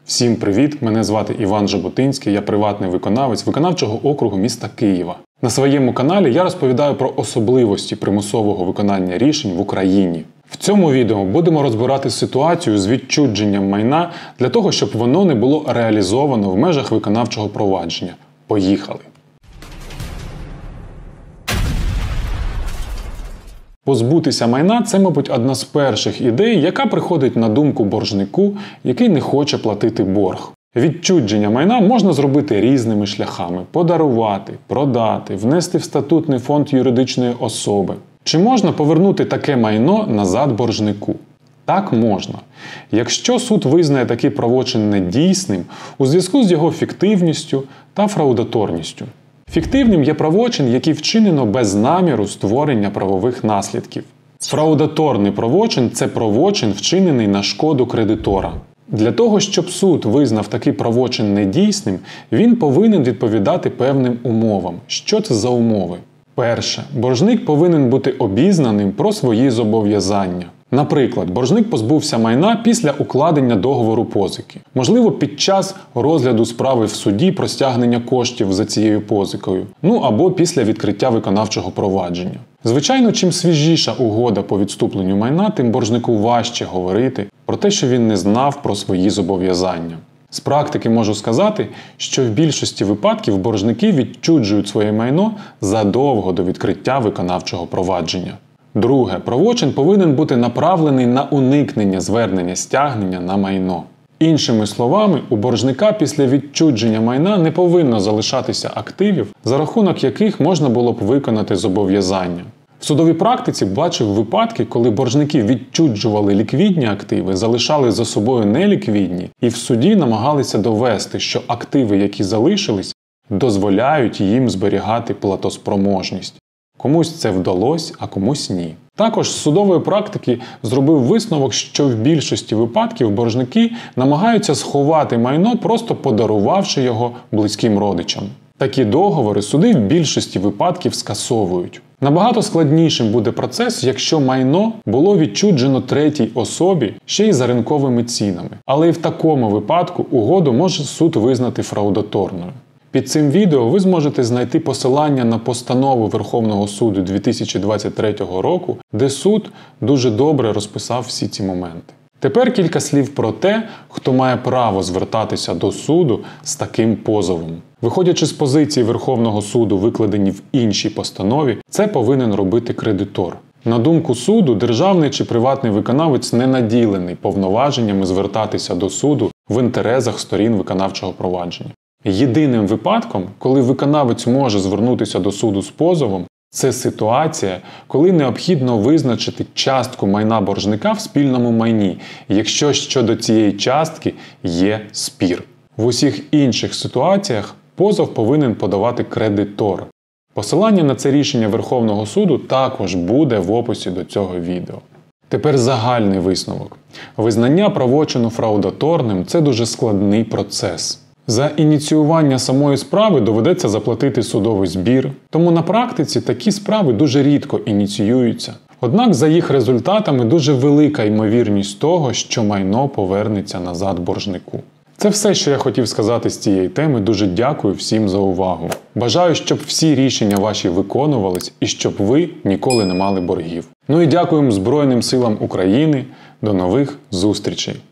Всім привіт! Мене звати Іван Жаботинський, я приватний виконавець виконавчого округу міста Києва. На своєму каналі я розповідаю про особливості примусового виконання рішень в Україні. В цьому відео будемо розбирати ситуацію з відчуженням майна для того, щоб воно не було реалізовано в межах виконавчого провадження. Поїхали! Позбутися майна – це, мабуть, одна з перших ідей, яка приходить на думку боржнику, який не хоче платити борг. Відчуження майна можна зробити різними шляхами – подарувати, продати, внести в статутний фонд юридичної особи. Чи можна повернути таке майно назад боржнику? Так, можна. Якщо суд визнає такий правочин недійсним у зв'язку з його фіктивністю та фраудаторністю. Фіктивним є правочин, який вчинено без наміру створення правових наслідків. Фраудаторний правочин – це правочин, вчинений на шкоду кредитора. Для того, щоб суд визнав такий правочин недійсним, він повинен відповідати певним умовам. Що це за умови? Перше. Боржник повинен бути обізнаним про свої зобов'язання. Наприклад, боржник позбувся майна після укладення договору позики. Можливо, під час розгляду справи в суді про стягнення коштів за цією позикою. Або після відкриття виконавчого провадження. Звичайно, чим свіжіша угода по відступленню майна, тим боржнику важче говорити про те, що він не знав про свої зобов'язання. З практики можу сказати, що в більшості випадків боржники відчужують своє майно задовго до відкриття виконавчого провадження. Друге, правочин повинен бути направлений на уникнення звернення стягнення на майно. Іншими словами, у боржника після відчуження майна не повинно залишатися активів, за рахунок яких можна було б виконати зобов'язання. В судовій практиці бачив випадки, коли боржники відчужували ліквідні активи, залишали за собою неліквідні і в суді намагалися довести, що активи, які залишились, дозволяють їм зберігати платоспроможність. Комусь це вдалося, а комусь ні. Також з судової практики зробив висновок, що в більшості випадків боржники намагаються сховати майно, просто подарувавши його близьким родичам. Такі договори суди в більшості випадків скасовують. Набагато складнішим буде процес, якщо майно було відчужено третій особі ще й за ринковими цінами. Але і в такому випадку угоду може суд визнати фраудаторною. Під цим відео ви зможете знайти посилання на постанову Верховного суду 2023 року, де суд дуже добре розписав всі ці моменти. Тепер кілька слів про те, хто має право звертатися до суду з таким позовом. Виходячи з позиції Верховного суду, викладені в іншій постанові, це повинен робити кредитор. На думку суду, державний чи приватний виконавець не наділений повноваженнями звертатися до суду в інтересах сторін виконавчого провадження. Єдиним випадком, коли виконавець може звернутися до суду з позовом, це ситуація, коли необхідно визначити частку майна боржника в спільному майні, якщо щодо цієї частки є спір. В усіх інших ситуаціях позов повинен подавати кредитор. Посилання на це рішення Верховного суду також буде в описі до цього відео. Тепер загальний висновок. Визнання правочину фраудаторним – це дуже складний процес. За ініціювання самої справи доведеться заплатити судовий збір, тому на практиці такі справи дуже рідко ініціюються. Однак за їх результатами дуже велика ймовірність того, що майно повернеться назад боржнику. Це все, що я хотів сказати з цієї теми. Дуже дякую всім за увагу. Бажаю, щоб всі рішення ваші виконувались і щоб ви ніколи не мали боргів. І дякуємо Збройним силам України. До нових зустрічей!